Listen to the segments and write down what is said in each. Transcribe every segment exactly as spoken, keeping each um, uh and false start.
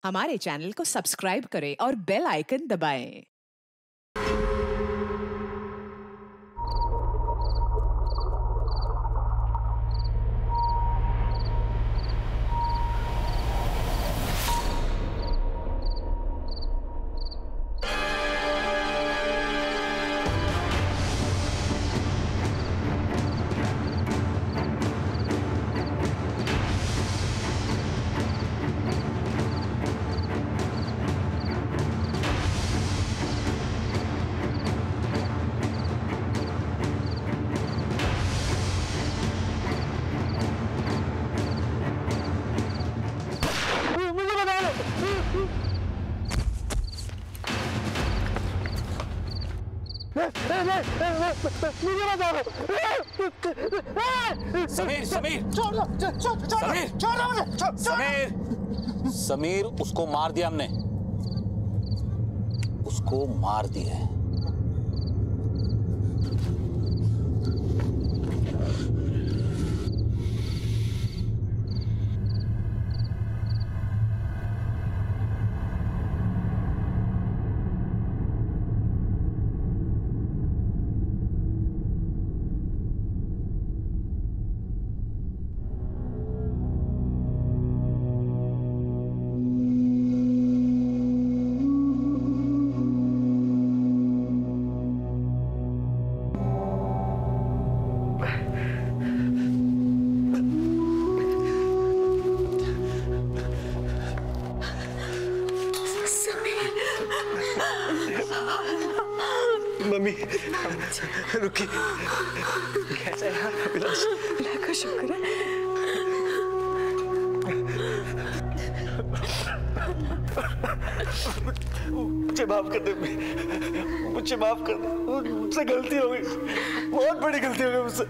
हमारे चैनल को सब्सक्राइब करें और बेल आइकन दबाएं। समीर समीर समीर समीर समीर उसको मार दिया हमने, उसको मार दिया है। मम्मी रुकी, कैसा है अभिलाष? अल्लाह का शुक्र है। मुझे माफ कर दे, मुझे माफ कर दे, मुझसे गलती हो गई, बहुत बड़ी गलती हो गई मुझसे।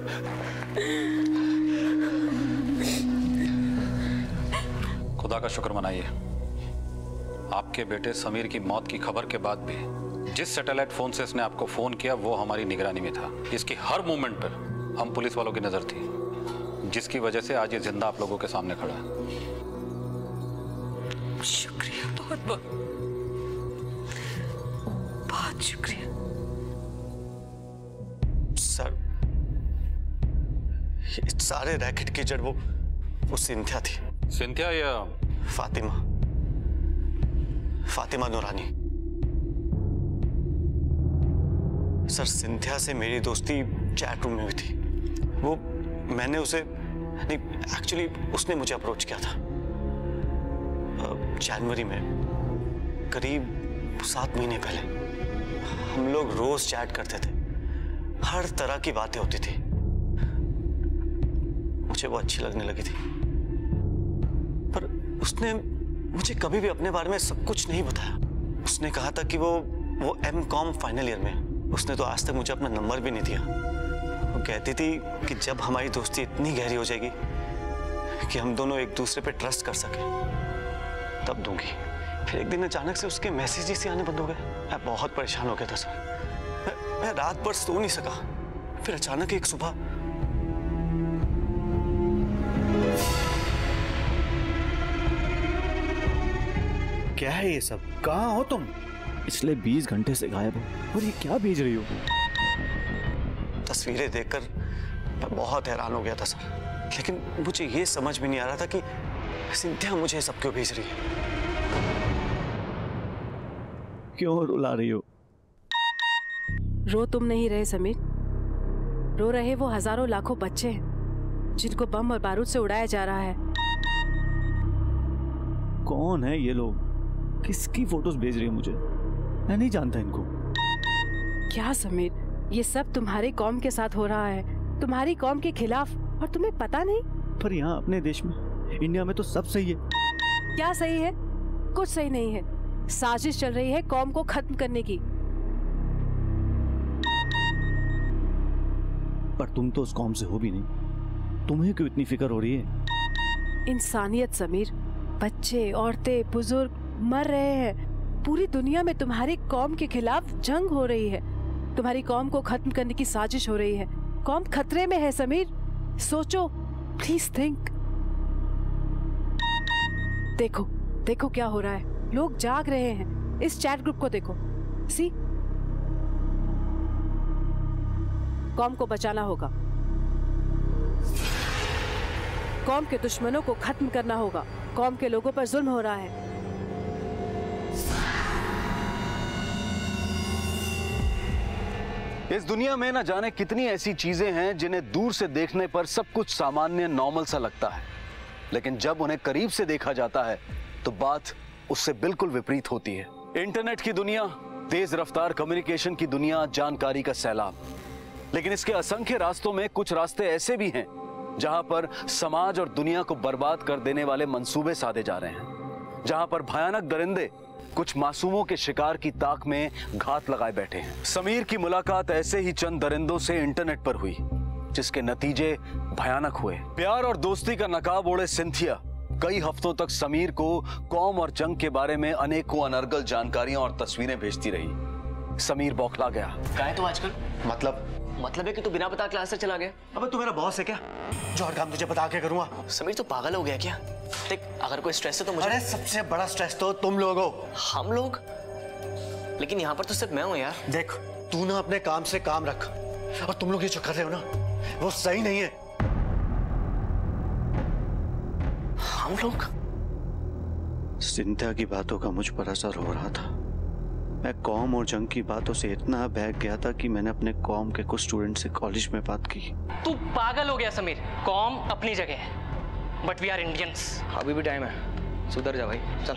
खुदा का शुक्र मनाइए, आपके बेटे समीर की मौत की खबर के बाद भी जिस सैटेलाइट फोन से इसने आपको फोन किया वो हमारी निगरानी में था। इसकी हर मूवमेंट पर हम पुलिस वालों की नजर थी, जिसकी वजह से आज ये जिंदा आप लोगों के सामने खड़ा है। शुक्रिया, बहुत बहुत बहुत शुक्रिया सर। ये सारे रैकेट की जड़ वो वो सिंथिया थी। सिंथिया या फातिमा, फातिमा नूरानी। सर सिंथिया से मेरी दोस्ती चैट रूम में भी थी। वो मैंने उसे नहीं, एक्चुअली उसने मुझे अप्रोच किया था जनवरी में, करीब सात महीने पहले। हम लोग रोज चैट करते थे, हर तरह की बातें होती थी। मुझे वो अच्छी लगने लगी थी, पर उसने मुझे कभी भी अपने बारे में सब कुछ नहीं बताया। उसने कहा था कि वो वो एम कॉम फाइनल ईयर में। उसने तो आज तक मुझे अपना नंबर भी नहीं दिया। वो कहती थी कि जब हमारी दोस्ती इतनी गहरी हो जाएगी कि हम दोनों एक दूसरे पे ट्रस्ट कर सके तब दूंगी। फिर एक दिन अचानक से उसके मैसेजेस ही आने बंद हो गए। मैं बहुत परेशान हो गया था सर। मैं, मैं रात भर सो नहीं सका। फिर अचानक एक सुबह क्या है ये सब? कहाँ हो तुम? पिछले बीस घंटे से गायब हो और ये क्या भेज रही हो? तस्वीरें देखकर मैं बहुत हैरान हो गया था सर, लेकिन मुझे ये समझ में नहीं आ रहा था कि सिंथिया मुझे सब क्यों भेज रही है। क्यों रुला रही हो? रो तुम नहीं रहे समीर, रो रहे वो हजारों लाखों बच्चे हैं जिनको बम और बारूद से उड़ाया जा रहा है। कौन है ये लोग? किसकी फोटोज भेज रही हो मुझे? मैं नहीं जानता इनको। क्या समीर, ये सब तुम्हारी कौम के साथ हो रहा है, तुम्हारी कौम के खिलाफ, और तुम्हें पता नहीं? पर यहाँ अपने देश में, इंडिया में तो सब सही है। क्या सही है? कुछ सही नहीं है। साजिश चल रही है कौम को खत्म करने की। पर तुम तो उस कौम से हो भी नहीं, तुम्हें क्यों इतनी फिक्र हो रही है? इंसानियत समीर, बच्चे, औरतें, बुजुर्ग मर रहे हैं। पूरी दुनिया में तुम्हारी कौम के खिलाफ जंग हो रही है, तुम्हारी कौम को खत्म करने की साजिश हो रही है। कौम खतरे में है समीर, सोचो, प्लीज थिंक। देखो, देखो क्या हो रहा है, लोग जाग रहे हैं। इस चैट ग्रुप को देखो, सी। कॉम को बचाना होगा, कॉम के दुश्मनों को खत्म करना होगा। कॉम के लोगों पर जुल्म हो रहा है। इस दुनिया में ना जाने कितनी ऐसी चीजें हैं जिन्हें दूर से देखने पर सब कुछ सामान्य नॉर्मल सा लगता है, लेकिन जब उन्हें करीब से देखा जाता है तो बात उससे बिल्कुल विपरीत होती है। इंटरनेट की दुनिया, तेज रफ्तार कम्युनिकेशन की दुनिया, जानकारी का सैलाब, लेकिन इसके असंख्य रास्तों में कुछ रास्ते ऐसे भी हैं जहां पर समाज और दुनिया को बर्बाद कर देने वाले मंसूबे साधे जा रहे हैं, जहां पर भयानक दरिंदे कुछ मासूमों के शिकार की ताक में घात लगाए बैठे हैं। समीर की मुलाकात ऐसे ही चंद दरिंदों से इंटरनेट पर हुई, जिसके नतीजे भयानक हुए। प्यार और दोस्ती का नकाब ओढ़े सिंथिया कई हफ्तों तक समीर को कौम और जंग के बारे में अनेकों अनर्गल जानकारियां और तस्वीरें भेजती रही। समीर बौखला गया। क्या है तू आजकल? मतलब मतलब है कि तू बिना बता क्लास से चला गया? अबे तू मेरा बॉस है क्या जो हर काम तुझे बता के करूंगा? समीर तू पागल हो गया क्या? देख, अगर कोई स्ट्रेस है तो मुझे। अरे सबसे बड़ा स्ट्रेस तो तुम लोग हो। हम लोग? लेकिन यहाँ पर तो सिर्फ मैं हूँ यार। देख, तू ना अपने काम से काम रख, और तुम लोग ये जो कर रहे हो ना वो सही नहीं है। हम लोग? सिंथिया की बातों का मुझ पर असर हो रहा था। मैं कॉम और जंग की बातों से इतना बहक गया था कि मैंने अपने कॉम के कुछ स्टूडेंट से कॉलेज में बात की। तू पागल हो गया समीर। कॉम अपनी जगह है, बट वी आर इंडियंस। अभी भी टाइम है, सुधर जा भाई, चल।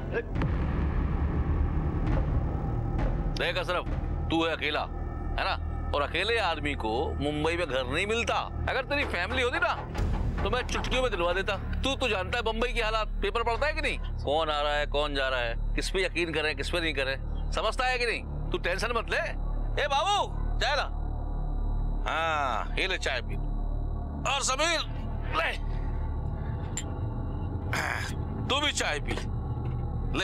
देख अशरफ, तू है अकेला, है ना? और अकेले आदमी को मुंबई में घर नहीं मिलता। अगर तेरी फैमिली होती ना तो मैं चुटकियों में दिलवा देता। तू तो जानता है बम्बई की हालात, पेपर पढ़ता है कि नहीं? कौन आ रहा है, कौन जा रहा है, किस पे यकीन करें, किस पे नहीं करें, समझता है कि नहीं? तू टेंशन मत ले। ए बाबू, चाय ला। हाँ, ये ले चाय पी। और समीर ले, तू भी चाय पी ले।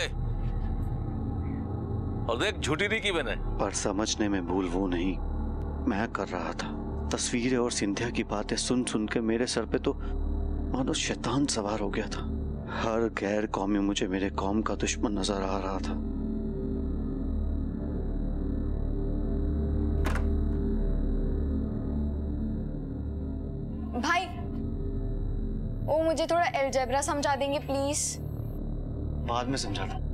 और देख, झूठी नहीं की मैंने। पर समझने में भूल वो नहीं, मैं कर रहा था। तस्वीरें और सिंथिया की बातें सुन सुन के मेरे सर पे तो मानो शैतान सवार हो गया था। हर गैर कौमी मुझे मेरे कौम का दुश्मन नजर आ रहा था। भाई, वो मुझे थोड़ा अलजेब्रा समझा देंगे प्लीज? बाद में समझा दूं।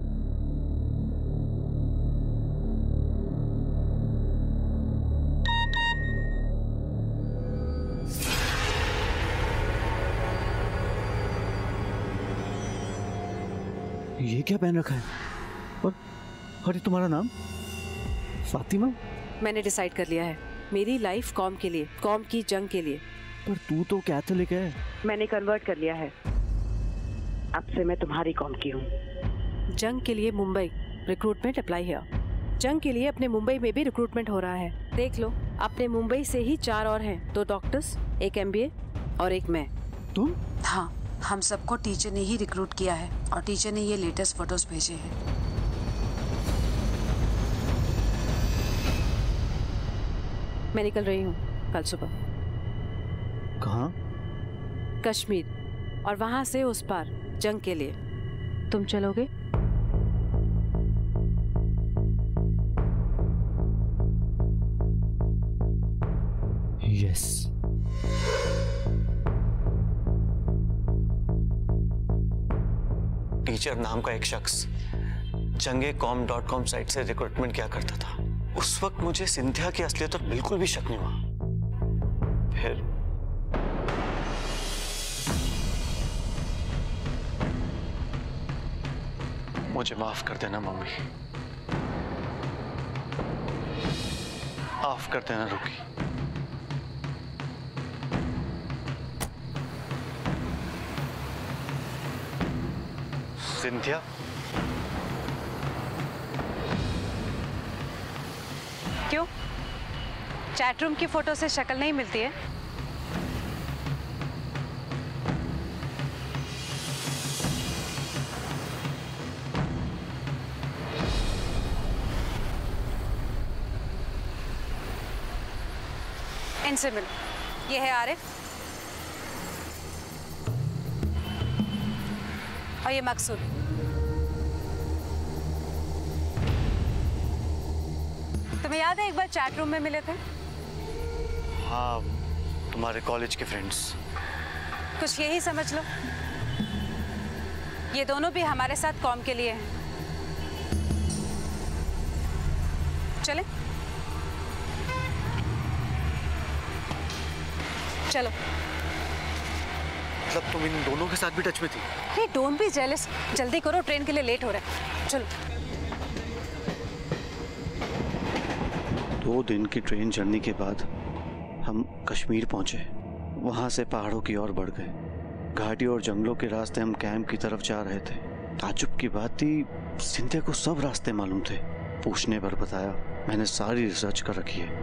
ये क्या पहन रखा है? और अरे तुम्हारा नाम? फातिमा? मैंने डिसाइड कर लिया है, मेरी लाइफ कॉम के लिए, कॉम की जंग के लिए। पर तू तो कैथोलिक है। मैंने कन्वर्ट कर लिया है, अब से मैं तुम्हारी कॉम की हूँ। जंग के लिए मुंबई, रिक्रूटमेंट अप्लाई है। जंग के लिए अपने मुंबई में भी रिक्रूटमेंट हो रहा है। देख लो, अपने मुंबई से ही चार और हैं, दो डॉक्टर्स, एक एमबीए और एक मैं। तुम? हाँ, हम सबको टीचर ने ही रिक्रूट किया है और टीचर ने ये लेटेस्ट फोटोज भेजे हैं। मैं निकल रही हूँ कल सुबह। कहाँ? कश्मीर, और वहां से उस पार जंग के लिए। तुम चलोगे? यस। टीचर नाम का एक शख्स Jange com dot com site से रिक्रूटमेंट किया करता था। उस वक्त मुझे सिंथिया की असलियत पर बिल्कुल भी शक नहीं हुआ। फिर मुझे माफ कर देना मम्मी, माफ कर देना रुकी। सिंथिया, क्यों? चैटरूम की फोटो से शक्ल नहीं मिलती है? इनसे मिलो, ये है आरिफ और ये मकसूद। तुम्हें याद है एक बार चैट रूम में मिले थे? हाँ, तुम्हारे कॉलेज के फ्रेंड्स। कुछ यही समझ लो, ये दोनों भी हमारे साथ कॉम के लिए हैं। चले चलो। मतलब तुम इन दोनों के साथ भी टच में थी? हे डोंट बी जेलस, जल्दी करो, ट्रेन के लिए लेट हो रहा है। चलो। दो दिन की ट्रेन जर्नी के बाद हम कश्मीर पहुंचे। वहां से पहाड़ों की ओर बढ़ गए। घाटी और जंगलों के रास्ते हम कैंप की तरफ जा रहे थे। ताज्जुब की बात थी, सिंधिया को सब रास्ते मालूम थे। पूछने पर बताया, मैंने सारी रिसर्च कर रखी है।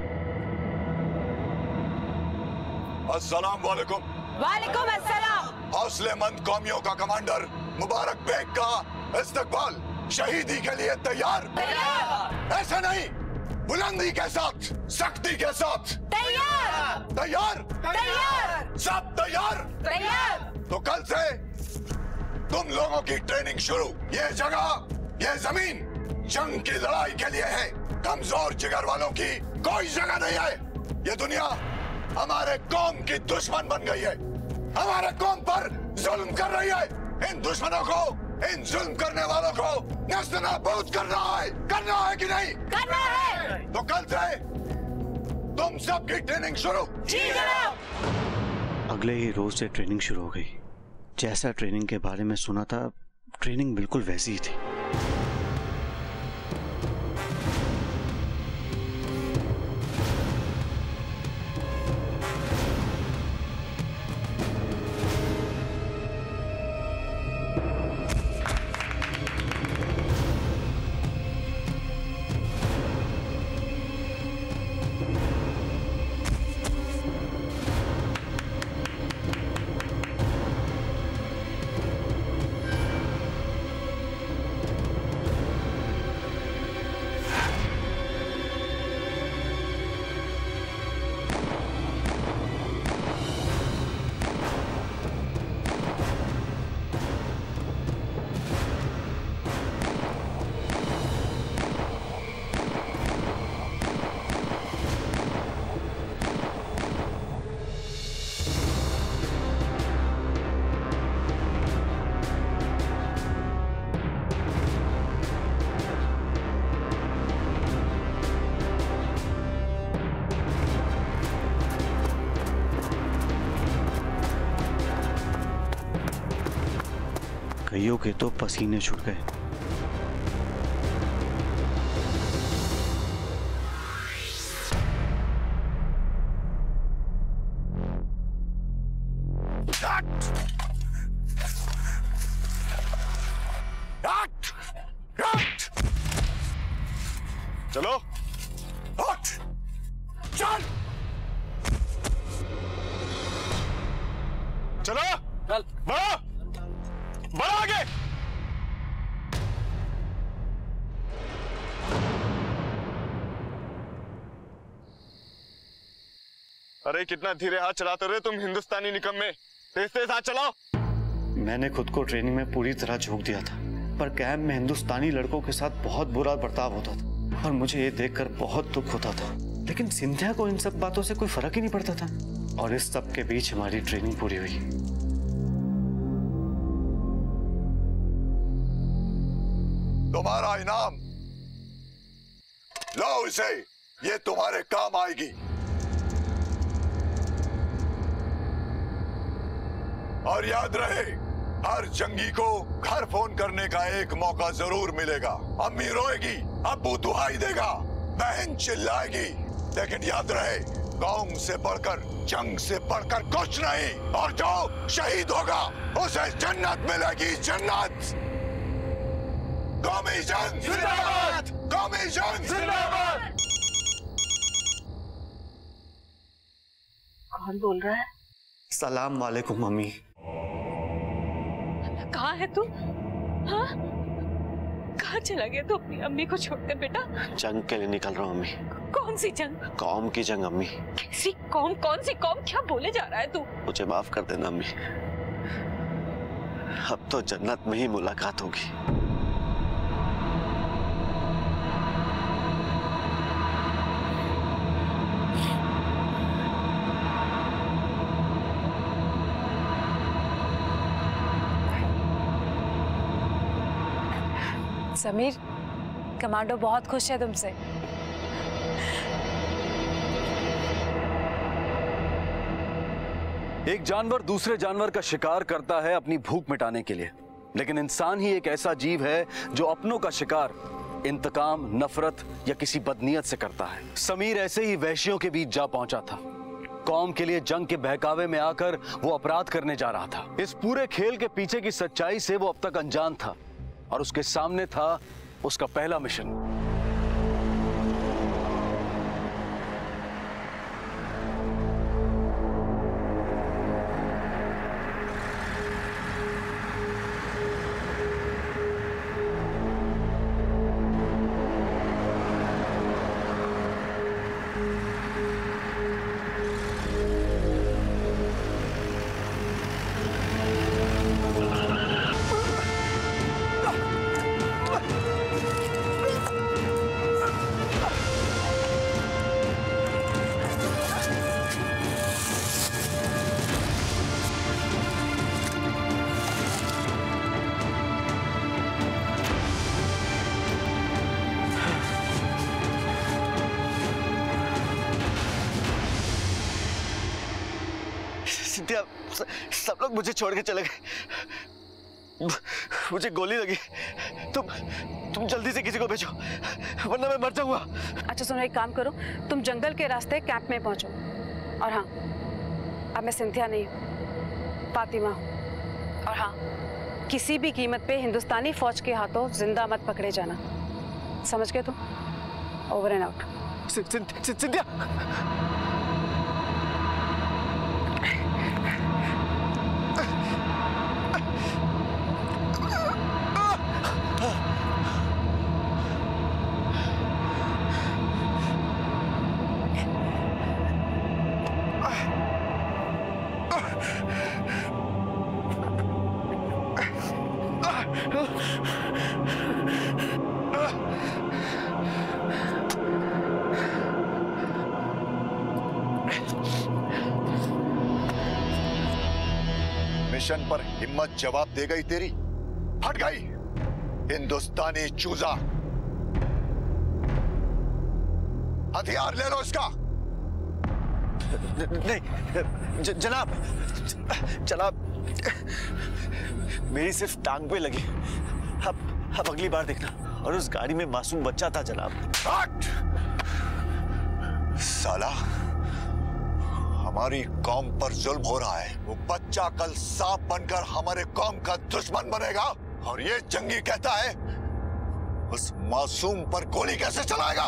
अस्सलाम वालेकुम। वालेकुम अस्सलाम। हौसलेमंद कौमियों का कमांडर मुबारक बेग का इस्तकबाल। शहीदी के लिए तैयार? तैयार। ऐसे नहीं, बुलंदी के साथ, सख्ती के साथ। तैयार। तैयार? तैयार। सब तैयार? तैयार। तो कल से तुम लोगों की ट्रेनिंग शुरू। ये जगह, ये जमीन जंग की लड़ाई के लिए है। कमजोर जिगर वालों की कोई जगह नहीं है। ये दुनिया हमारे कौम की दुश्मन बन गई है, हमारे कौम पर जुल्म कर रही है। इन दुश्मनों को, इन जुल्म करने वालों को नेस्तनाबूद करना है। करना है कि नहीं? करना है। तो कल से तुम सबकी ट्रेनिंग शुरू। जी जनाब। अगले ही रोज से ट्रेनिंग शुरू हो गई। जैसा ट्रेनिंग के बारे में सुना था, ट्रेनिंग बिल्कुल वैसी ही थी। कईयों के तो पसीने छूट गए। चलो, हट, चल, चलो, चल, बढ़ो, बढ़ो आगे। अरे कितना धीरे हाथ चलाते रहे तुम हिंदुस्तानी निकम्मे। तेज तेज हाथ चलाओ। मैंने खुद को ट्रेनिंग में पूरी तरह झोंक दिया था, पर कैंप में हिंदुस्तानी लड़कों के साथ बहुत बुरा बर्ताव होता था और मुझे ये देखकर बहुत दुख होता था। लेकिन सिंधिया को इन सब बातों से कोई फर्क ही नहीं पड़ता था और इस सब के बीच हमारी ट्रेनिंग पूरी हुई। तुम्हारा इनाम लो, इसे, ये तुम्हारे काम आएगी। और याद रहे, हर जंगी को घर फोन करने का एक मौका जरूर मिलेगा। अम्मी रोएगी, अब्बू दुहाई देगा, बहन चिल्लाएगी, लेकिन याद रहे, कौम से बढ़कर, जंग से बढ़कर कुछ नहीं। और जो शहीद होगा उसे जन्नत मिलेगी, जन्नत। कौमी जंग जिंदाबाद, कौमी जंग जिंदाबाद। कौन बोल रहा है? सलाम वालेकुम मम्मी। कहाँ है तू? हाँ? कहाँ चला गया तू अपनी अम्मी को छोड़कर बेटा? जंग के लिए निकल रहा हूँ अम्मी। कौन सी जंग? कौम की जंग अम्मी। कैसी कौम? कौन सी कौम? क्या बोले जा रहा है तू? मुझे माफ कर देना अम्मी, अब तो जन्नत में ही मुलाकात होगी। समीर, कमांडो बहुत खुश है तुमसे। एक जानवर दूसरे जानवर का शिकार करता है अपनी भूख मिटाने के लिए, लेकिन इंसान ही एक ऐसा जीव है जो अपनों का शिकार इंतकाम, नफरत या किसी बदनीयत से करता है। समीर ऐसे ही वहशियों के बीच जा पहुंचा था। कौम के लिए जंग के बहकावे में आकर वो अपराध करने जा रहा था। इस पूरे खेल के पीछे की सच्चाई से वो अब तक अनजान था और उसके सामने था उसका पहला मिशन। सिंधिया, सब लोग मुझे छोड़ के चले गए। मुझे गोली लगी। तुम तुम जल्दी से किसी को भेजो, वरना मैं मर जाऊंगा। अच्छा सुनो, एक काम करो, तुम जंगल के रास्ते कैंप में पहुंचो। और हाँ, अब मैं सिंधिया नहीं हूँ, फातिमा हूँ। और हाँ, किसी भी कीमत पे हिंदुस्तानी फौज के हाथों जिंदा मत पकड़े जाना, समझ गए तुम? Over and out. Scindia, mission पर हिम्मत जवाब दे गई तेरी, हट गई हिंदुस्तानी चूजा। हथियार ले लो इसका। नहीं ज, जनाब जनाब, मेरी सिर्फ टांग पे लगी। अब अब अगली बार देखना। और उस गाड़ी में मासूम बच्चा था जनाब। हट! साला, हमारी कौम पर जुल्म हो रहा है। वो बच्चा कल सांप बनकर हमारे कौम का दुश्मन बनेगा, और ये जंगी कहता है उस मासूम पर गोली कैसे चलाएगा?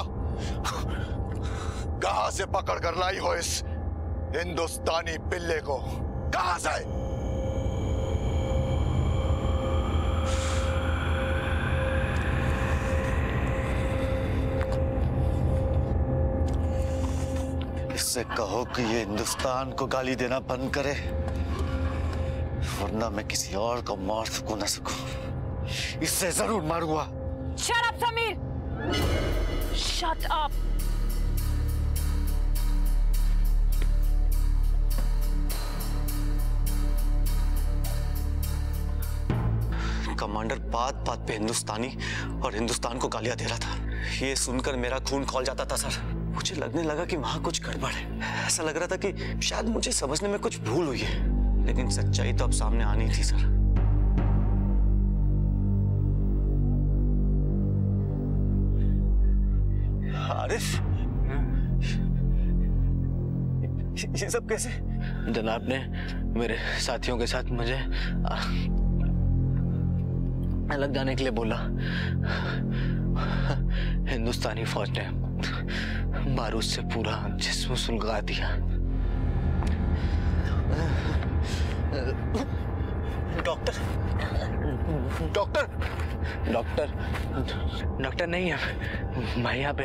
कहां से पकड़ कर लाई हो इस हिंदुस्तानी पिल्ले को? कहां से? इससे कहो कि ये हिंदुस्तान को गाली देना बंद करे, वरना मैं किसी और को मार सकूं ना सकूं, इससे जरूर मारूंगा। Shut up, समीर! Shut up! कमांडर बात बात पे हिंदुस्तानी और हिंदुस्तान को गालियां दे रहा था। ये सुनकर मेरा खून खौल जाता था सर। मुझे लगने लगा कि वहां कुछ गड़बड़ है। ऐसा लग रहा था कि शायद मुझे समझने में कुछ भूल हुई है, लेकिन सच्चाई तो अब सामने आनी थी सर। आरिफ, ये सब कैसे? जनाब ने मेरे साथियों के साथ मुझे अलग जाने के लिए बोला। हिंदुस्तानी फौज ने बारूद से पूरा जिस्म सुलगा दिया। डॉक्टर डॉक्टर डॉक्टर डॉक्टर नहीं है मैं यहाँ पे।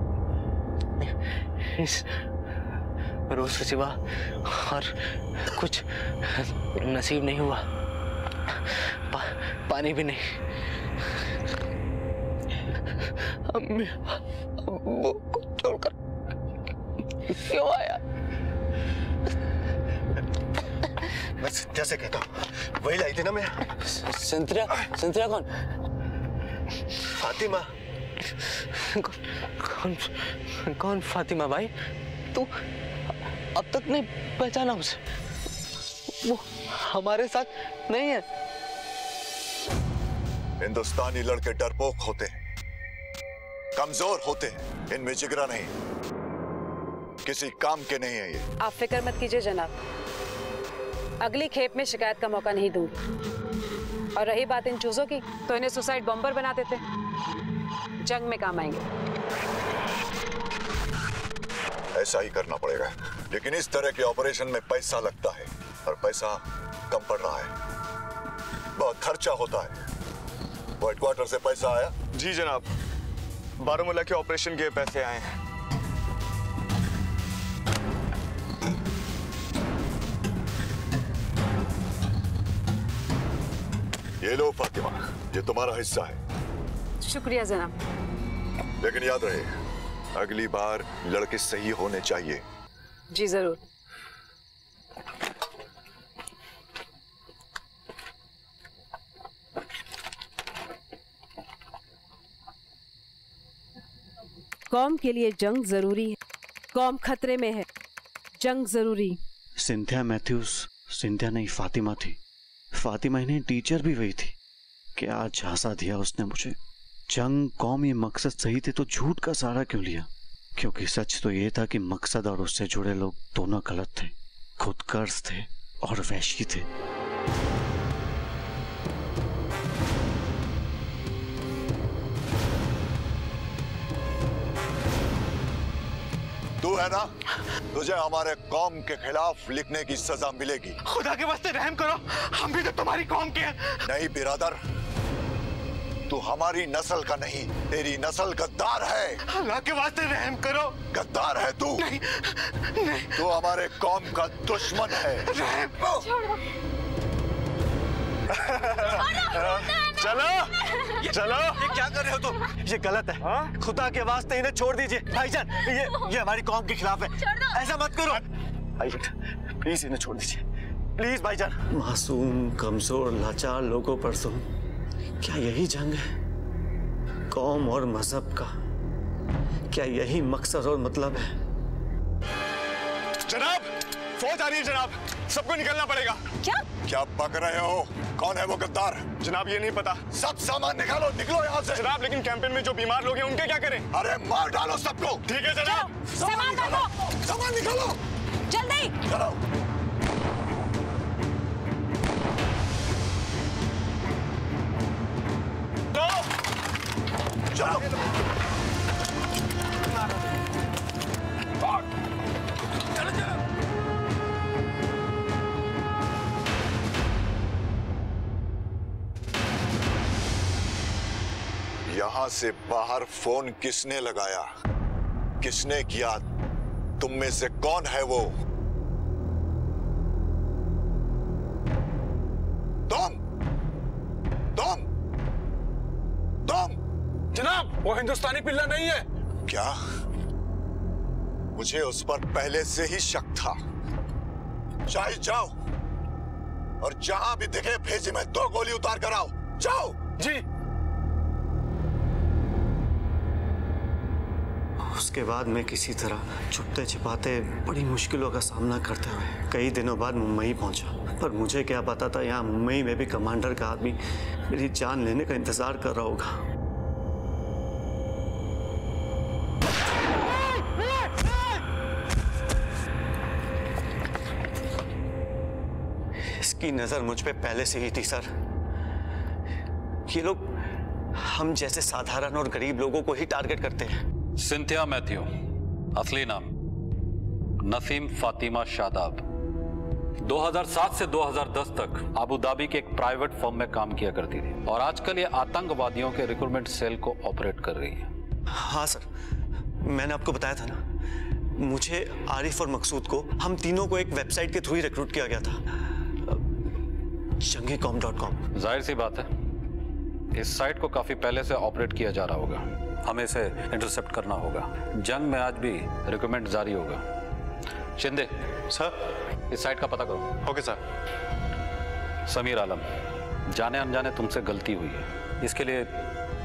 इस रोज के सिवा और कुछ नसीब नहीं हुआ। पा, पानी भी नहीं। अम्मी अम्मू को छोड़कर क्यों आया? मैं सिंधिया से कहता हूँ, वही लाई थी ना मैं। संतरा संतरा कौन? फातिमा। कौन कौन फातिमा भाई? तू अब तक नहीं पहचाना उसे? वो हमारे साथ नहीं है। हिंदुस्तानी लड़के डरपोक होते हैं, कमजोर होते हैं, इनमें जिगरा नहीं, किसी काम के नहीं है ये। आप फिक्र मत कीजिए जनाब, अगली खेप में शिकायत का मौका नहीं दूंगी। और रही बात इन चूजों की, तो इन्हें सुसाइड बॉम्बर बना देते, जंग में काम आएंगे। ऐसा ही करना पड़ेगा, लेकिन इस तरह के ऑपरेशन में पैसा लगता है और पैसा कम पड़ रहा है, बहुत खर्चा होता है। हेडक्वार्टर से पैसा आया? जी जनाब, बारामूला के ऑपरेशन के पैसे आए हैं। ये लो फातिमा, ये तुम्हारा हिस्सा है। शुक्रिया जनाब। लेकिन याद रहे, अगली बार लड़के सही होने चाहिए। जी जरूर। कौम के लिए जंग जरूरी है, कौम खतरे में है, जंग जरूरी। सिंथिया मैथ्यूज सिंथिया नहीं फातिमा थी। फातिमा इन्हें टीचर भी वही थी। क्या झांसा दिया उसने मुझे। जंग कौम ये मकसद सही थे तो झूठ का सहारा क्यों लिया? क्योंकि सच तो ये था कि मकसद और उससे जुड़े लोग दोनों गलत थे, खुद कर्ज थे और वैशी थे। तू है ना, तुझे हमारे कौम के खिलाफ लिखने की सजा मिलेगी। खुदा के वास्ते रहम करो, हम भी तो तुम्हारी कौम के हैं। नहीं बिरादर, तू हमारी नस्ल का नहीं, तेरी नस्ल गद्दार है। अल्लाह के वास्ते रहम करो। गद्दार है तू। नहीं, नहीं। तू हमारे कौम का दुश्मन है। चलो चलो। ये क्या कर रहे हो तुम? ये गलत है। हा? खुदा के वास्ते इन्हें छोड़ दीजिए भाईजान, ये ये हमारी कौम के खिलाफ है। ऐसा मत करो भाईजान, प्लीज इन्हें छोड़ दीजिए, प्लीज भाईजान। मासूम, कमजोर, लाचार लोगों पर तुम, क्या यही जंग है? कौम और मजहब का क्या यही मकसद और मतलब है? जनाब, फौज आ रही है जनाब, सबको निकलना पड़ेगा। क्या क्या पक रहे हो? कौन है वो गद्दार? जनाब ये नहीं पता। सब सामान निकालो, निकलो यहाँ से। जनाब लेकिन कैंपेन में जो बीमार लोग हैं उनके क्या करें? अरे मार डालो सबको। ठीक है जनाब। सामान निकालो, सामान निकालो जल्दी। चलो। चलो यहाँ से बाहर फोन किसने लगाया? किसने किया? तुम में से कौन है वो? तुम तुम तुम जनाब, वो हिंदुस्तानी पिल्ला नहीं है। क्या? मुझे उस पर पहले से ही शक था। चाहे जाओ और जहां भी दिखे भेजी में दो गोली उतार कर आओ। जाओ। जी। उसके बाद मैं किसी तरह छुपते छिपाते बड़ी मुश्किलों का सामना करते हुए कई दिनों बाद मुंबई पहुंचा। पर मुझे क्या पता था यहाँ मुंबई में भी कमांडर का आदमी मेरी जान लेने का इंतजार कर रहा होगा। इसकी नजर मुझ पे पहले से ही थी सर। ये लोग हम जैसे साधारण और गरीब लोगों को ही टारगेट करते हैं। सिंथिया मैथ्यू, असली नाम नसीम फातिमा शादाब। दो हज़ार सात से दो हज़ार दस तक अबू धाबी के एक प्राइवेट फर्म में काम किया करती थी और आजकल ये आतंकवादियों के रिक्रूटमेंट सेल को ऑपरेट कर रही है। हाँ सर, मैंने आपको बताया था ना, मुझे आरिफ और मकसूद को हम तीनों को एक वेबसाइट के थ्रू ही रिक्रूट किया गया था, जंगी कॉम डॉट कॉम। जाहिर सी बात है, इस साइट को काफी पहले से ऑपरेट किया जा रहा होगा। हमें इसे इंटरसेप्ट करना होगा। जंग में आज भी रिक्रूटमेंट जारी होगा। शिंदे सर, इस साइट का पता करो। Okay sir. समीर आलम, जाने अनजाने तुमसे गलती हुई है, इसके लिए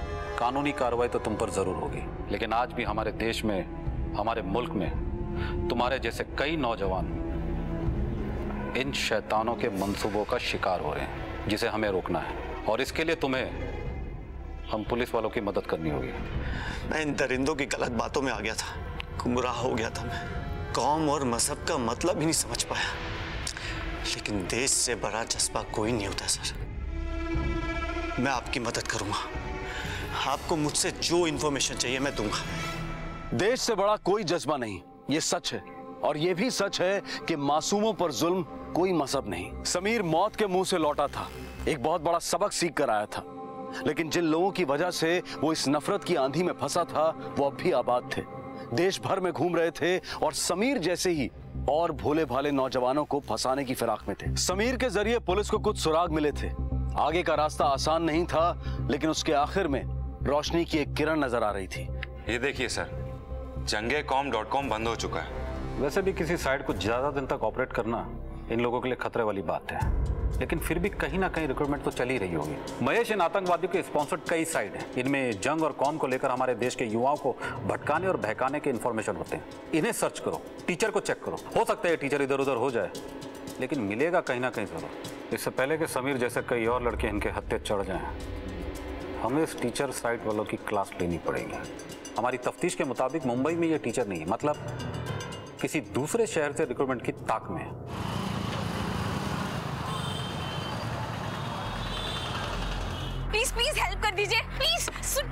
कानूनी कार्रवाई तो तुम पर जरूर होगी, लेकिन आज भी हमारे देश में, हमारे मुल्क में तुम्हारे जैसे कई नौजवान इन शैतानों के मंसूबों का शिकार हो रहे हैं, जिसे हमें रोकना है। और इसके लिए तुम्हें हम पुलिस वालों की मदद करनी होगी। मैं इन दरिंदों की गलत बातों में आ गया था, गुमराह हो गया था मैं। कौम और मजहब का मतलब ही नहीं समझ पाया। लेकिन देश से बड़ा जज्बा कोई नहीं होता सर। मैं आपकी मदद करूंगा। आपको मुझसे जो इंफॉर्मेशन चाहिए मैं दूंगा। देश से बड़ा कोई जज्बा नहीं, ये सच है। और ये भी सच है कि मासूमों पर जुल्म कोई मजहब नहीं। समीर मौत के मुंह से लौटा था, एक बहुत बड़ा सबक सीख कर आया था। लेकिन जिन लोगों की वजह से वो इस नफरत की आंधी में फंसा था, वो अब भी आबाद थे, देश भर में घूम रहे थे और समीर जैसे ही और भोले भाले नौजवानों को फंसाने की फिराक में थे। समीर के जरिए पुलिस को कुछ सुराग मिले थे। आगे का रास्ता आसान नहीं था, लेकिन उसके आखिर में रोशनी की एक किरण नजर आ रही थी। ये देखिए sir, Jange com dot com बंद हो चुका है। वैसे भी किसी साइट को ज्यादा दिन तक ऑपरेट करना इन लोगों के लिए खतरे वाली बात है, लेकिन फिर भी कहीं ना कहीं रिक्रूटमेंट तो चल ही रही होगी। महेश, इन आतंकवादियों के स्पॉन्सर्ड कई साइट हैं। इनमें जंग और कौम को लेकर हमारे देश के युवाओं को भटकाने और बहकाने के इन्फॉर्मेशन होते हैं। इन्हें सर्च करो, टीचर को चेक करो। हो सकता है टीचर इधर उधर हो जाए, लेकिन मिलेगा कहीं ना कहीं जरूर। इससे पहले कि समीर जैसे कई और लड़के इनके हत्थे चढ़ जाएं, हमें इस टीचर साइट वालों की क्लास लेनी पड़ेगी। हमारी तफ्तीश के मुताबिक मुंबई में ये टीचर नहीं है, मतलब किसी दूसरे शहर से रिक्रूटमेंट की ताक में है। प्लीज प्लीज हेल्प कर दीजिए, प्लीज।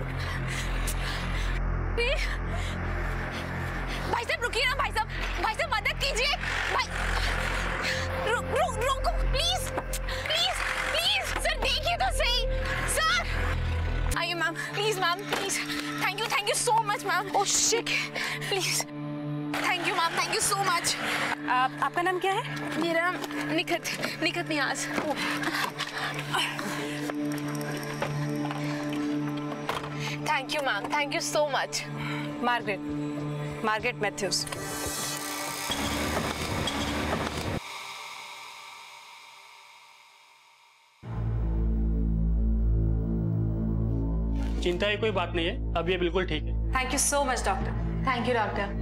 भाई साहब रुकिए ना, भाई साहब भाई साहब मदद कीजिए। भाई रुक रुक रुको प्लीज प्लीज प्लीज। सर देखिए तो सही सर। आइए ma'am, please ma'am, please. Thank you thank you so much ma'am. Oh shit, please. Thank you ma'am, thank you so much. आपका नाम क्या है? मेरा Nikhat Nikhat Niyaz. Thank you ma'am, thank you so much. Margaret, Margaret Matthews. चिंता की कोई बात नहीं है, अब ये बिल्कुल ठीक है। Thank you so much doctor. Thank you doctor.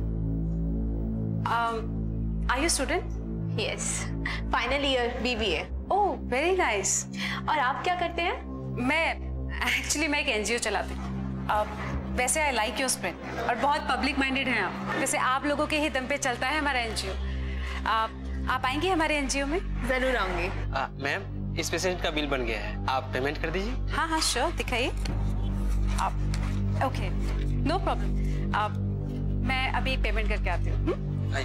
Are you student? Yes, final year B B A. Oh very nice. और आप क्या करते हैं? मैं एक्चुअली मैं एक एनजीओ चलाती हूँ। uh, वैसे आई लाइक योर स्पिरिट और बहुत पब्लिक माइंडेड हैं आप। वैसे आप लोगों के ही दम पे चलता है हमारा एनजीओ। uh, आप आएंगे हमारे एनजीओ में? जरूर आऊंगी। मैम, इस पेशेंट का बिल बन गया है, आप पेमेंट कर दीजिए। हाँ हाँ श्योर, दिखाइए आप। Okay no problem. आप मैं अभी पेमेंट करके आती हूँ।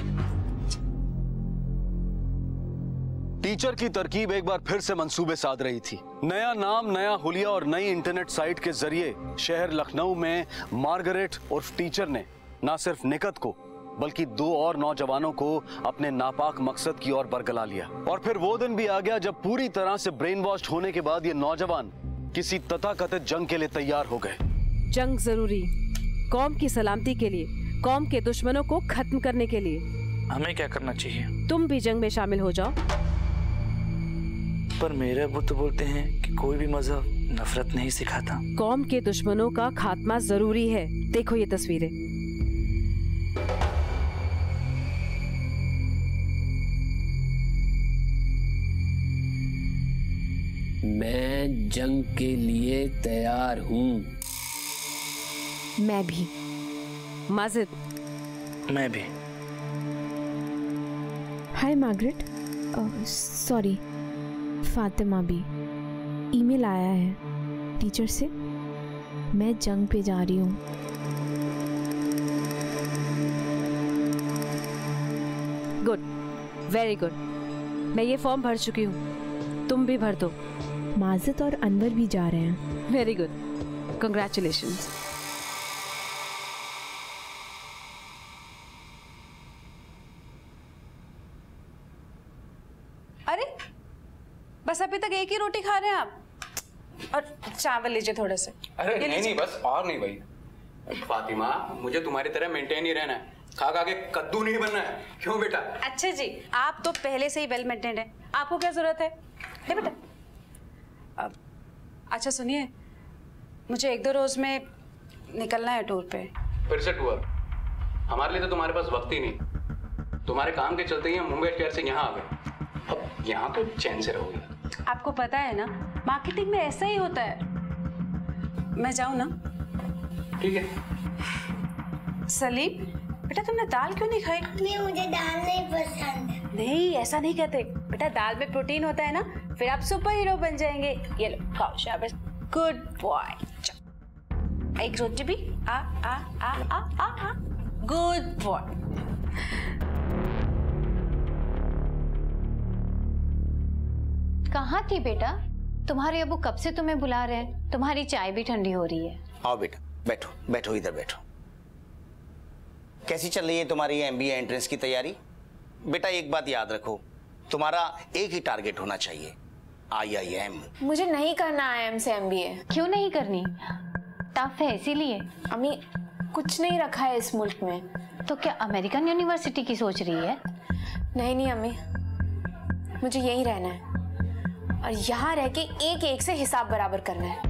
टीचर की तरकीब एक बार फिर से मंसूबे साध रही थी। नया नाम, नया हुलिया और नई इंटरनेट साइट के जरिए शहर लखनऊ में मार्गरेट उर्फ टीचर ने न सिर्फ निकत को बल्कि दो और नौजवानों को अपने नापाक मकसद की ओर बरगला लिया। और फिर वो दिन भी आ गया जब पूरी तरह से ब्रेन वॉश होने के बाद ये नौजवान किसी तथाकथित जंग के लिए तैयार हो गए। जंग जरूरी, कौम की सलामती के लिए, कौम के दुश्मनों को खत्म करने के लिए। हमें क्या करना चाहिए? तुम भी जंग में शामिल हो जाओ। पर मेरे अब्बू तो बोलते हैं कि कोई भी मजहब नफरत नहीं सिखाता। कौम के दुश्मनों का खात्मा जरूरी है। देखो ये तस्वीरें। मैं जंग के लिए तैयार हूँ। मैं भी। माजिद? मैं भी। हाय मार्गरेट, सॉरी फातिमा भी। ईमेल आया है टीचर से, मैं जंग पे जा रही हूँ। Good, very good. मैं ये फॉर्म भर चुकी हूँ, तुम भी भर दो। माजिद और अनवर भी जा रहे हैं। Very good, congratulations. अरे बस अभी तक एक ही रोटी खा रहे हैं आप? और चावल लीजिए थोड़े से। अरे नहीं नहीं, बस और नहीं भाई। फातिमा, मुझे तुम्हारी तरह मेंटेन ही रहना है, खा खा के कद्दू नहीं बनना है। क्यों बेटा? अच्छा जी, आप तो पहले से ही वेल मेंटेन्ड है, आपको क्या जरूरत है? ले बेटा। अब अच्छा सुनिए, मुझे एक दो रोज में निकलना है टूर पे। फिर से टूर? हमारे लिए तो तुम्हारे पास वक्त ही नहीं। तुम्हारे काम के चलते ही हम मुंबई शहर से यहाँ आ गए। अब यहाँ तो चैन से रहोगे। आपको पता है ना, मार्केटिंग में ऐसा ही होता है। मैं जाऊँ ना? ठीक है। सलीम बेटा, तुमने दाल क्यों नहीं खाई? नहीं, मुझे दाल नहीं पसंद। नहीं, ऐसा नहीं कहते बेटा, दाल में प्रोटीन होता है ना, फिर आप सुपर हीरो बन जाएंगे। ये लो खाओ, शाबाश, गुड बॉय। एक रोटी भी। आ आ आ आ आ आ गुड बॉय। कहाँ थी बेटा? तुम्हारे अबू कब से तुम्हें बुला रहे हैं। तुम्हारी चाय भी ठंडी हो रही है। आओ बेटा, बैठो बैठो, इधर बैठो। कैसी चल रही है तुम्हारी एमबीए एंट्रेंस की तैयारी? बेटा एक बात याद रखो, तुम्हारा एक ही टारगेट होना चाहिए, आई आई एम। मुझे नहीं करना आई एम से एमबीए। क्यों नहीं करनी? टफ है इसीलिए। अम्मी कुछ नहीं रखा है इस मुल्क में। तो क्या अमेरिकन यूनिवर्सिटी की सोच रही है? नहीं नहीं अम्मी, मुझे यहीं रहना है और यहाँ रह के एक एक से हिसाब बराबर करना है।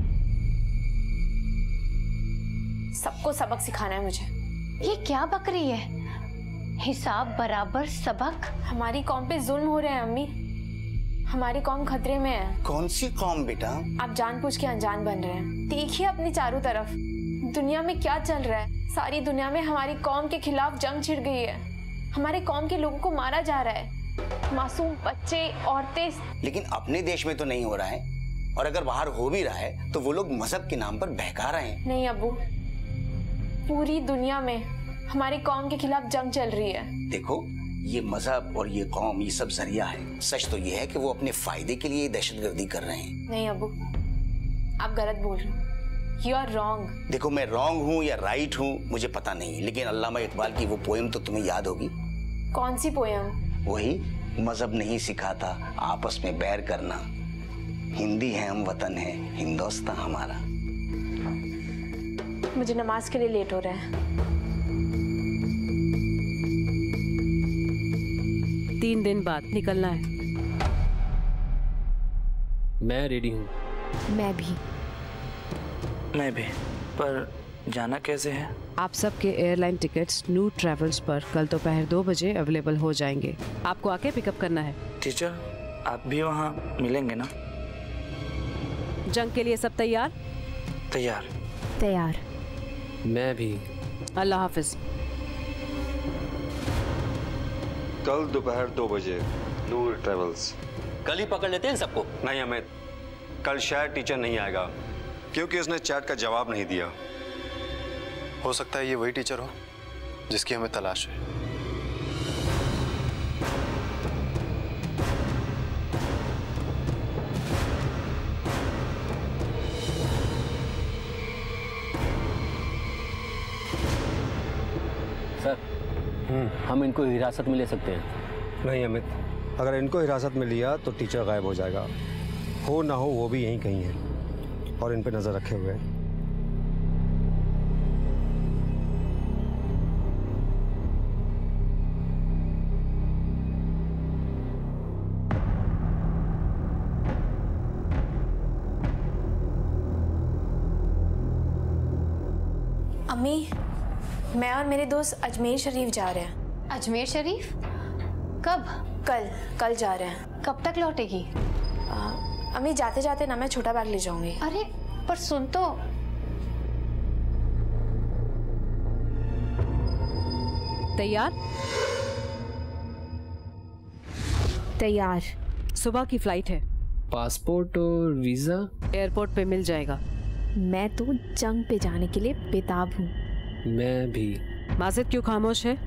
सबको सबक सिखाना है मुझे। ये क्या बक रही है? हिसाब बराबर सबक? हमारी कौम पे जुल्म हो रहे हैं अम्मी, हमारी कौम खतरे में है। कौन सी कौम बेटा? आप जानबूझ के अनजान बन रहे हैं। देखिए अपनी चारों तरफ दुनिया में क्या चल रहा है। सारी दुनिया में हमारी कौम के खिलाफ जंग छिड़ गई है। हमारे कौम के लोगों को मारा जा रहा है, मासूम बच्चे, औरतें। लेकिन अपने देश में तो नहीं हो रहा है, और अगर बाहर हो भी रहा है तो वो लोग मजहब के नाम पर बहका रहे हैं। नहीं अब्बू, पूरी दुनिया में हमारी कौम के खिलाफ जंग चल रही है। देखो, ये मजहब और ये कौम, ये सब जरिया है। सच तो ये है कि वो अपने फायदे के लिए दहशतगर्दी कर रहे हैं। नहीं अब्बू, आप गलत बोल रहे हो। You are wrong। देखो, मैं रॉन्ग हूँ या राइट हूँ मुझे पता नहीं, लेकिन अल्लामा इकबाल की वो पोएम तो तुम्हें याद होगी। कौन सी पोएम? वही, मजहब नहीं सिखाता आपस में बैर करना, हिंदी है हम वतन है हिंदुस्तान हमारा। मुझे नमाज के लिए लेट हो रहा है। तीन दिन बाद निकलना है। मैं रेडी हूँ। मैं भी मैं भी पर जाना कैसे है? आप सबके एयरलाइन टिकट्स न्यू ट्रेवल्स पर कल दोपहर दो बजे अवेलेबल हो जाएंगे। आपको आके पिकअप करना है। टीचर, आप भी वहाँ मिलेंगे ना? जंग के लिए सब तैयार? तैयार तैयार। मैं भी। अल्लाह हाफिज। कल दोपहर दो बजे नूर ट्रेवल्स। कल ही पकड़ लेते हैं सबको। नहीं अमित, कल शायद टीचर नहीं आएगा क्योंकि उसने चैट का जवाब नहीं दिया। हो सकता है ये वही टीचर हो जिसकी हमें तलाश है। सर, हम इनको हिरासत में ले सकते हैं। नहीं अमित, अगर इनको हिरासत में लिया तो टीचर गायब हो जाएगा। हो ना हो वो भी यहीं कहीं है और इन पे नजर रखे हुए हैं। अम्मी, मैं और मेरे दोस्त अजमेर शरीफ जा रहे हैं। अजमेर शरीफ? कब? कल कल जा रहे हैं। कब तक लौटेगी? आ, अम्मी जाते जाते ना मैं छोटा बैग ले जाऊंगी। अरे पर सुन तो। तैयार? तैयार। सुबह की फ्लाइट है। पासपोर्ट और वीजा एयरपोर्ट पे मिल जाएगा। मैं तो जंग पे जाने के लिए बेताब हूँ। मैं भी। माजिद क्यों खामोश है?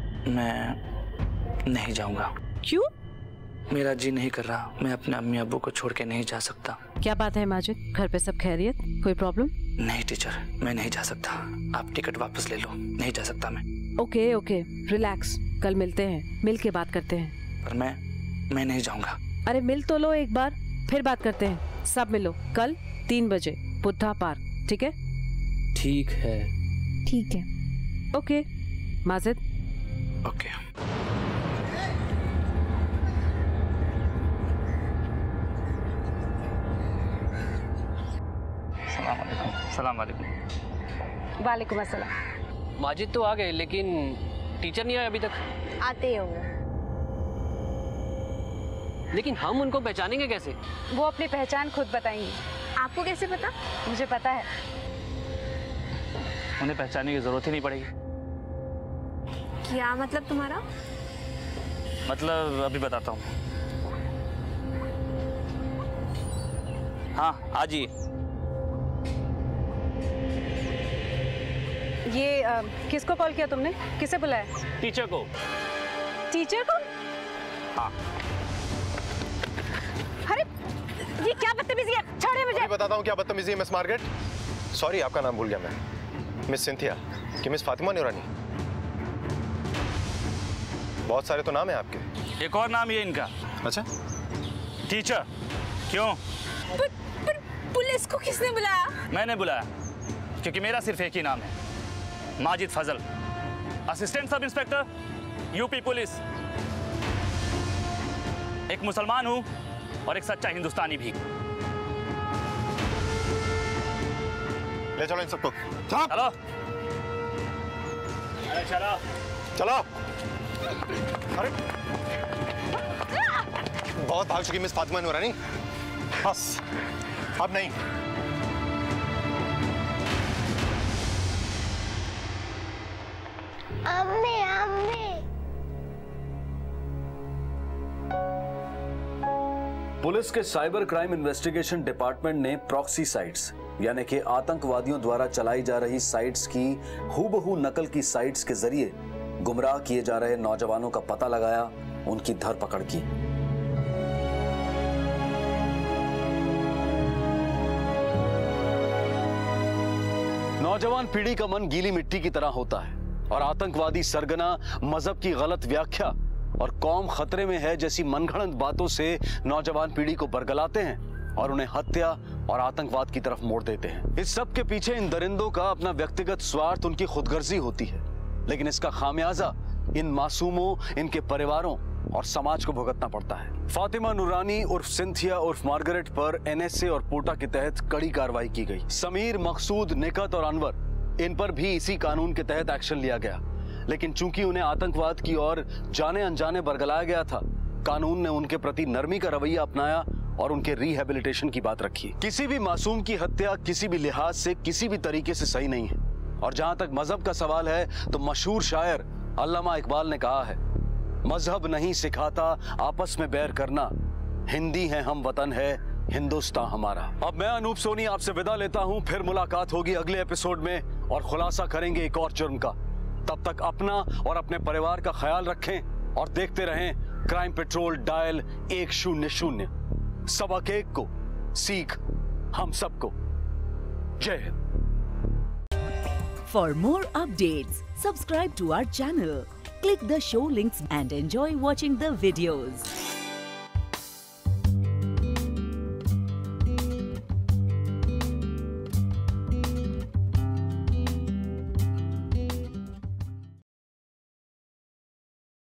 मैं नहीं जाऊंगा। क्यों? मेरा जी नहीं कर रहा। मैं अपने अम्मी अब्बू को छोड़ के नहीं जा सकता। क्या बात है माजिद, घर पे सब खैरियत? कोई प्रॉब्लम? नहीं टीचर, मैं नहीं जा सकता। आप टिकट वापस ले लो। नहीं जा सकता मैं। ओके ओके, रिलैक्स, कल मिलते हैं, मिल के बात करते हैं। पर मैं मैं नहीं जाऊंगा। अरे मिल तो लो एक बार, फिर बात करते हैं। सब मिलो कल तीन बजे बुद्धा पार्क, ठीक है? ठीक है। ठीक है। ओके माजिद। ओके। सलाम वालेकुम। वालेकुम अस्सलाम। माजिद तो आ गए लेकिन टीचर नहीं आए अभी तक। आते ही होंगे। लेकिन हम उनको पहचानेंगे कैसे? वो अपनी पहचान खुद बताएंगी। आपको कैसे पता? मुझे पता है। उन्हें पहचानने की जरूरत ही नहीं पड़ेगी। क्या मतलब तुम्हारा? मतलब अभी बताता हूँ। हाँ आ जाइए। ये आ, किसको कॉल किया तुमने? किसे बुलाया? टीचर को। टीचर को? हाँ। अरे ये क्या बदतमीजी है? छोड़िए मुझे। मैं बताता हूँ क्या बदतमीजी है मिस मार्गरेट। सॉरी आपका नाम भूल गया मैं। मिस सिंथिया कि मिस फातिमा नूरानी? बहुत सारे तो नाम है आपके। एक और नाम ये इनका। अच्छा टीचर। क्यों? पर, पर पुलिस को किसने बुलाया? मैंने बुलाया क्योंकि मेरा सिर्फ एक ही नाम है, Majid Fazal, assistant sub inspector UP police. एक मुसलमान हूं और एक सच्चा हिंदुस्तानी भी। ले चलो इन सबको। चलो अरे चलो चलो। अरे बहुत भाग चुकी मिस फातिमा नूरानी, बस अब नहीं। अम्मी अम्मी पुलिस के साइबर क्राइम इन्वेस्टिगेशन डिपार्टमेंट ने प्रॉक्सी साइट्स यानी कि आतंकवादियों द्वारा चलाई जा रही साइट्स की हूबहू नकल की साइट्स के जरिए गुमराह किए जा रहे नौजवानों का पता लगाया, उनकी धरपकड़ की। नौजवान पीढ़ी का मन गीली मिट्टी की तरह होता है और आतंकवादी सरगना, मजहब की गलत व्याख्या और कौम खतरे में है जैसी मनगढ़ंत बातों से नौजवान पीढ़ी को बरगलाते हैं और उन्हें हत्या और आतंकवाद की तरफ मोड़ देते हैं। इस सब के पीछे इन दरिंदों का अपना व्यक्तिगत स्वार्थ, उनकी खुदगर्जी होती है, लेकिन इसका खामियाजा इन मासूमों, इनके परिवारों और समाज को भुगतना पड़ता है। फातिमा नूरानी उर्फ सिंथिया उर्फ मार्गरेट पर एनएसए और पोटा के तहत कड़ी कार्रवाई की गई। समीर, मकसूद, निकत और अनवर, इन पर भी इसी कानून के तहत एक्शन लिया गया, लेकिन चूंकि उन्हें आतंकवाद की ओर जाने अनजाने बरगलाया गया था, कानून ने उनके प्रति नरमी का रवैया अपनाया और उनके रिहेबिलिटेशन की बात रखी। किसी भी मासूम की हत्या किसी भी लिहाज से, किसी भी तरीके से सही नहीं है। और जहां तक मजहब का सवाल है तो मशहूर शायर अल्लामा इकबाल ने कहा है, मजहब नहीं सिखाता आपस में बैर करना, हिंदी है हम, वतन है हिंदुस्तान हमारा। अब मैं अनूप सोनी आपसे विदा लेता हूं, फिर मुलाकात होगी अगले एपिसोड में और खुलासा करेंगे एक और जुर्म का। तब तक अपना और अपने परिवार का ख्याल रखें और देखते रहें क्राइम पेट्रोल डायल एक शून्य शून्य। सबक एक को सीख हम सबको। जय Hind. For more updates, subscribe to our channel, click the show links and enjoy watching the videos.